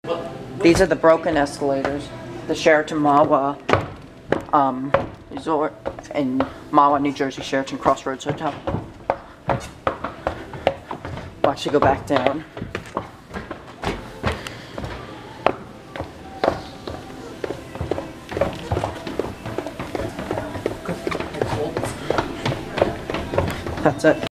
These are the broken escalators. The Sheraton Mahwah Resort in Mahwah, New Jersey, Sheraton Crossroads Hotel. We'll actually go back down. That's it.